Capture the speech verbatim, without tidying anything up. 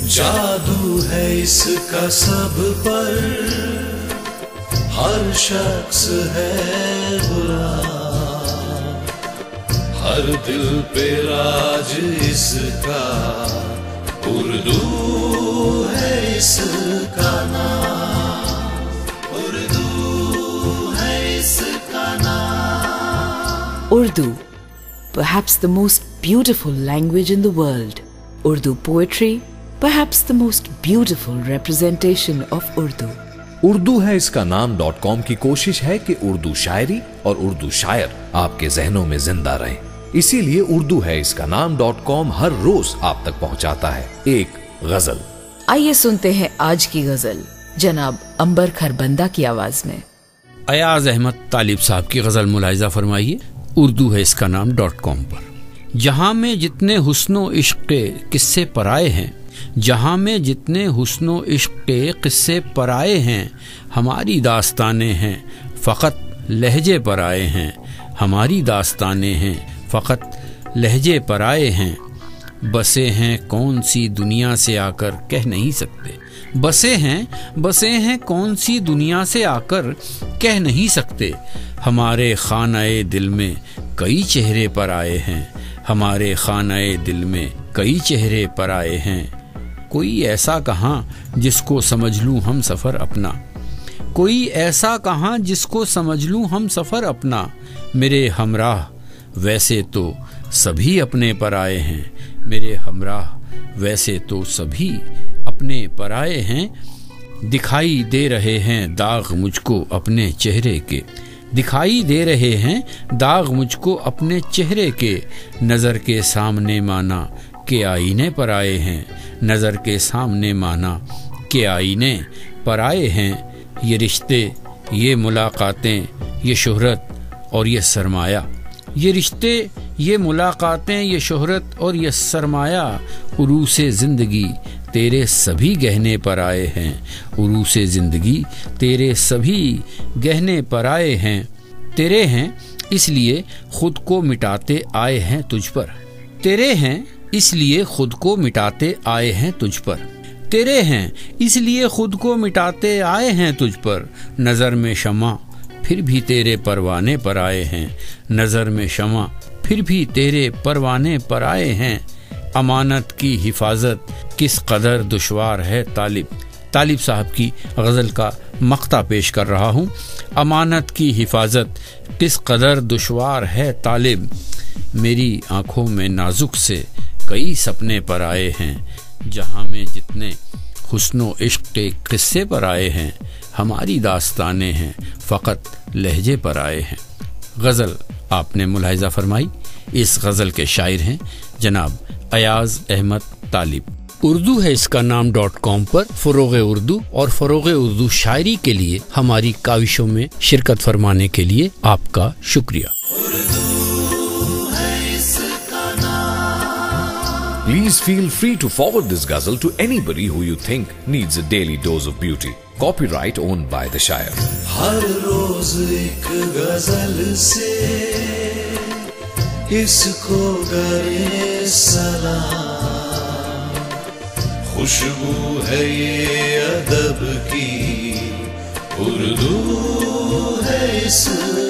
جادو ہے اس کا سب پر، ہر شخص ہے برا، ہر دل پہ راج اس کا، اردو ہے اس کا نام، اردو ہے اس کا نام۔ Urdu, perhaps the most beautiful language in the world. Urdu poetry, perhaps the most beautiful representation of Urdu. Urdu ہے اس کا نام ڈاٹ کام کی کوشش ہے کہ اردو شاعری اور اردو شاعر آپ کے ذہنوں میں زندہ رہیں، اسی لیے اردو ہے اس کا نام ڈاٹ کام ہر روز آپ تک پہنچاتا ہے ایک غزل۔ آئیے سنتے ہیں آج کی غزل جناب امبر کھربندہ کی آواز میں۔ ایاز احمد طالب صاحب کی غزل ملاحظہ فرمائیے اردو ہے اس کا نام ڈاٹ کام پر۔ جہاں میں جتنے حسن و عشق کے قصے پرائے ہیں، جہاں میں جتنے حسن و عشق کے قصے پرائے ہیں، ہماری داستانیں ہیں فقط لہجے پر آئے ہیں، ہماری داستانیں ہیں فقط لہجے پر آئے ہیں، بسے ہیں کون سی دنیا سے آ کر کہہ نہیں سکتے، بسے ہیں بسے ہیں کون سی دنیا سے آ کر کہہ نہیں سکتے، ہمارے خانہ دل میں کئی چہرے پر آئے ہیں، ہمارے خانہ دل میں کئی چہرے پر آئے ہیں، کوئی ایسا کہاں جس کو سمجھ لوں ہم سفر اپنا، کوئی ایسا کہاں جس کو سمجھ لوں ہم سفر اپنا، میرے ہمراہ ویسے تو سبھی اپنے پر آئے ہیں، میرے ہمراہ ویسے تو سبھی اپنے پر آئے ہیں، دکھائی دے رہے ہیں داغ مجھ کو اپنے چہرے کے، دکھائی دے رہے ہیں داغ مجھ کو اپنے چہرے کے، نظر کے سامنے مانا کہ آئینے پر آئے ہیں، نظر کے سامنے مانا کہ آئینے پر آئے ہیں، یہ رشتے یہ ملاقاتیں یہ شہرت اور یہ سرمایہ، یہ رشتے یہ ملاقاتیں یہ شہرت اور یہ سرمایہ، عروس زندگی تیرے سبھی گہنے پر آئے ہیں، عروس زندگی تیرے سبھی گہنے پر آئے ہیں، تیرے ہیں اس لیے خود کو مٹاتے آئے ہیں تجھ پر، تیرے ہیں اس لیے خود کو مٹاتے آئے ہیں تجھ پر، تیرے ہیں اس لیے خود کو مٹاتے آئے ہیں تجھ پر، نظر میں شمع پھر بھی تیرے پروانے پر آئے ہیں، نظر میں شمع پھر بھی تیرے پروانے پر آئے ہیں، امانت کی حفاظت کس قدر دشوار ہے طالب، طالب صاحب کی غزل کا مقطع پیش کر رہا ہوں، امانت کی حفاظت کس قدر دشوار ہے طالب، میری آنکھوں میں نازک سے کئی سپنے پر آئے ہیں، جہاں میں جتنے حسن و عشق کے قصے پر آئے ہیں، ہماری داستانیں ہیں فقط لہجے پر آئے ہیں۔ غزل آپ نے ملاحظہ فرمائی، اس غزل کے شاعر ہیں جناب ایاز احمد طالب۔ اردو ہے اس کا نام ڈاٹ کام پر فروغ اردو اور فروغ اردو شاعری کے لیے ہماری کاوشوں میں شرکت فرمانے کے لیے آپ کا شکریہ۔ Please feel free to forward this ghazal to anybody who you think needs a daily dose of beauty. Copyright owned by the Shire. ہر روز ایک غزل سے اس کو کرے سلام، خوشبو ہے یہ ادب کی، اردو ہے اس